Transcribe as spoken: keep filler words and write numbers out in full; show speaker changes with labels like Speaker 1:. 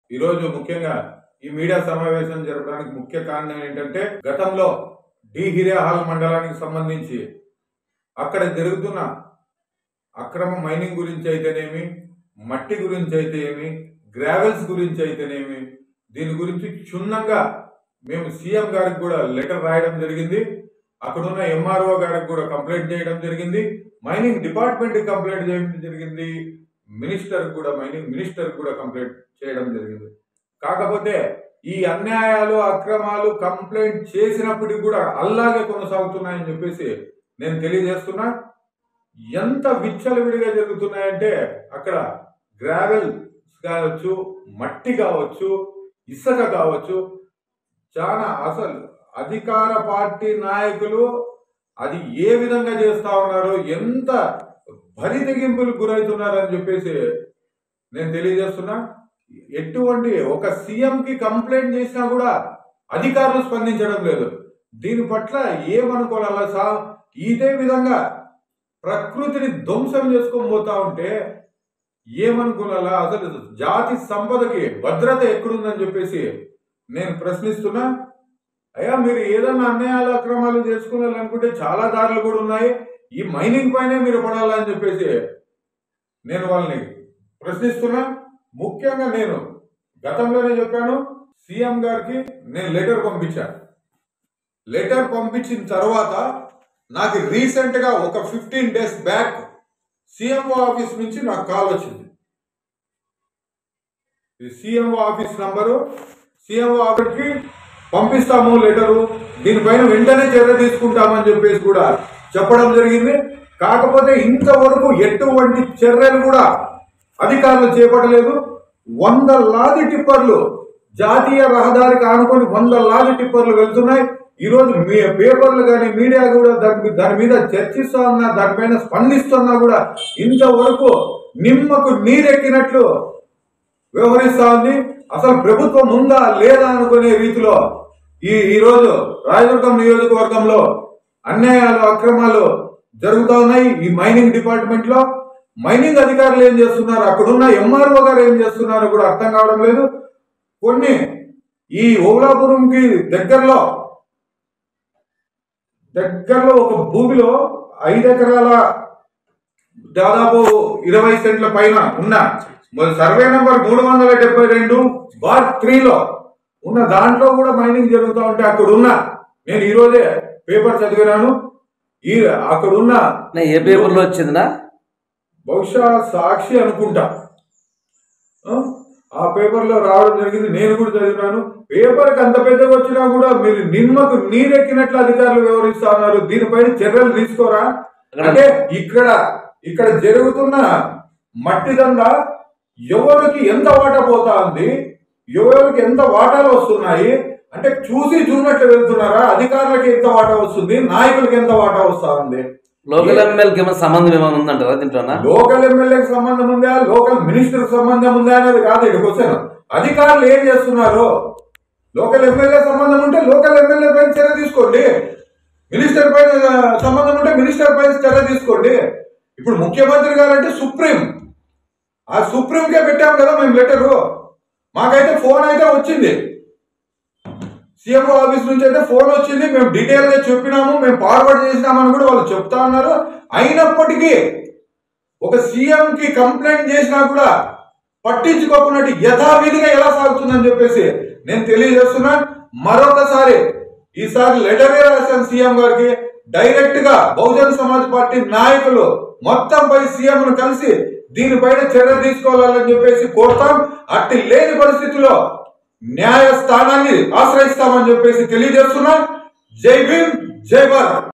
Speaker 1: ఈరోజు ముఖ్యంగా ఈ మీడియా సమావేశం జరపడానికి ముఖ్య కారణం ఏంటంటే గతంలో డి హిరేహాల్ మండలానికి సంబంధించి అక్కడ జరుగుతున్న అక్రమ మైనింగ్ గురించి అయితేనేమి, మట్టి గురించి అయితే ఏమి, గ్రావెల్స్ గురించి అయితేనేమి, దీని గురించి క్షుణ్ణంగా మేము సీఎం గారికి కూడా లెటర్ రాయడం జరిగింది. అక్కడున్న ఎంఆర్ఓ గారికి కూడా కంప్లైంట్ చేయడం జరిగింది. మైనింగ్ డిపార్ట్మెంట్ కంప్లైంట్ చేయడం జరిగింది. మినిస్టర్ కూడా మైనింగ్ మినిస్టర్ కూడా కంప్లైంట్ చేయడం జరిగింది. కాకపోతే ఈ అన్యాయాలు అక్రమాలు కంప్లైంట్ చేసినప్పటికీ కూడా అలాగే కొనసాగుతున్నాయని చెప్పేసి నేను తెలియజేస్తున్నా. ఎంత విచ్చలవిడిగా జరుగుతున్నాయంటే అక్కడ గ్రావెల్ కావచ్చు, మట్టి కావచ్చు, ఇసుక కావచ్చు, చాలా అసలు అధికార పార్టీ నాయకులు అది ఏ విధంగా చేస్తా ఉన్నారో, ఎంత బరి తెగింపులకు గురవుతున్నారని చెప్పేసి నేను తెలియజేస్తున్నా. ఎటువంటి ఒక సీఎంకి కంప్లైంట్ చేసినా కూడా అధికారులు స్పందించడం లేదు. దీని పట్ల ఏమనుకోవాలా సా ఇదే విధంగా ప్రకృతిని ధ్వంసం చేసుకొని పోతా ఉంటే ఏమనుకోవాలా? అసలు జాతి సంపదకి భద్రత ఎక్కడుందని చెప్పేసి నేను ప్రశ్నిస్తున్నా. అయ్యా, మీరు ఏదన్నా అన్యాయాలు అక్రమాలు చేసుకోవాలనుకుంటే చాలా దారులు కూడా ఉన్నాయి. ఈ మైనింగ్ పైనే మీరు పడాలని చెప్పేసి నేను వాళ్ళని ప్రశ్నిస్తున్నా. ముఖ్యంగా నేను గతంలోనే చెప్పాను, సీఎం గారికి నేను లెటర్ పంపించాను. లెటర్ పంపించిన తర్వాత నాకు రీసెంట్ గా ఒక fifteen days back CMO office నుంచి నాకు కాల్ వచ్చింది. సీఎంఓ ఆఫీస్ నంబరు, సీఎంఓ ఆఫీస్కి పంపిస్తాము లెటరు, దీనిపైన వెంటనే చర్య తీసుకుంటామని చెప్పేసి కూడా చెప్పడం జరిగింది. కాకపోతే ఇంతవరకు ఎటువంటి చర్యలు కూడా అధికారులు చేపట్టలేదు. వందలాది టిప్పర్లు జాతీయ రహదారికి ఆనుకొని వందలాది టిప్పర్లు వెళ్తున్నాయి. ఈరోజు మీ పేపర్లు కానీ మీడియా కూడా దాని దాని మీద చర్చిస్తా ఉన్నా, దానిపైన స్పందిస్తున్నా కూడా ఇంతవరకు నిమ్మకు నీరెక్కినట్లు వ్యవహరిస్తా ఉంది. అసలు ప్రభుత్వం ఉందా లేదా అనుకునే రీతిలో ఈ ఈరోజు రాయదుర్గం నియోజకవర్గంలో అన్యాయాలు అక్రమాలు జరుగుతూ ఉన్నాయి. ఈ మైనింగ్ డిపార్ట్మెంట్ లో మైనింగ్ అధికారులు ఏం చేస్తున్నారు, అక్కడున్న ఎంఆర్ఓ గారు ఏం చేస్తున్నారో కూడా అర్థం కావడం లేదు. కొన్ని ఈ ఓలాపురంకి దగ్గరలో దగ్గరలో ఒక భూమిలో ఐదు ఎకరాల దాదాపు ఇరవై సెంట్ల పైన ఉన్న సర్వే నెంబర్ మూడు వందల డెబ్బై రెండు బార్ త్రీలో ఉన్న దాంట్లో కూడా మైనింగ్ జరుగుతూ ఉంటే అక్కడ ఉన్న నేను ఈ రోజే పేపర్ చదివినాను. ఈ అక్కడ ఉన్న
Speaker 2: ఏ పేపర్లో వచ్చిందినా,
Speaker 1: బహుశా సాక్షి అనుకుంటా, ఆ పేపర్ లో రావడం జరిగింది. నేను కూడా చదివినాను. పేపర్కి అంత పెద్దగా వచ్చినా కూడా మీరు నిమ్మకు నీరెక్కినట్లు అధికారులు వ్యవహరిస్తా ఉన్నారు. దీనిపైన చర్యలు తీసుకోరా? అంటే ఇక్కడ ఇక్కడ జరుగుతున్న మట్టి దందా ఎవరికి ఎంత వాటా పోతా ఉంది, ఎవరికి ఎంత వాటాలు వస్తున్నాయి అంటే చూసి చూడనట్లు వెళ్తున్నారా? అధికారులకి ఎంత వాటా వస్తుంది, నాయకులకి ఎంత వాటా వస్తా ఉంది?
Speaker 2: లోకల్ ఎమ్మెల్యేకి ఏమైనా సంబంధం ఏమైనా ఉందంటారా దీంట్లో?
Speaker 1: లోకల్ ఎమ్మెల్యేకి సంబంధం ఉందా, లోకల్ మినిస్టర్ సంబంధం ఉందా అనేది కాదు ఇక్కడ క్వశ్చన్. అధికారులు ఏం చేస్తున్నారు? లోకల్ ఎమ్మెల్యే సంబంధం ఉంటే లోకల్ ఎమ్మెల్యే పైన చర్య తీసుకోండి. మినిస్టర్ పైన సంబంధం ఉంటే మినిస్టర్ పైన చర్య తీసుకోండి. ఇప్పుడు ముఖ్యమంత్రి గారు అంటే సుప్రీం, ఆ సుప్రీంకే పెట్టాం కదా మేము లెటరు. మాకైతే ఫోన్ అయితే వచ్చింది, సీఎంఓ ఆఫీస్ నుంచి అయితే ఫోన్ వచ్చింది. మేము డీటెయిల్ గా చెప్పినాము, మేము ఫార్వర్డ్ చేసినామని కూడా వాళ్ళు చెప్తా ఉన్నారు. అయినప్పటికీ ఒక సీఎం కి కంప్లైంట్ చేసినా కూడా పట్టించుకోకున్నట్టు యథావిధిగా ఎలా సాగుతుందని చెప్పేసి నేను తెలియజేస్తున్నా. మరొకసారి ఈసారి లెటరే రాశాను సీఎం గారికి. డైరెక్ట్ గా బహుజన్ సమాజ్ పార్టీ నాయకులు మొత్తం పై సీఎం ను కలిసి దీనిపైన చర్య తీసుకోవాలని చెప్పేసి కోరుతాం. అట్టి లేని పరిస్థితిలో న్యాయస్థానాన్ని ఆశ్రయిస్తామని చెప్పేసి తెలియజేస్తున్నాం. జై భీమ్, జై భారత్.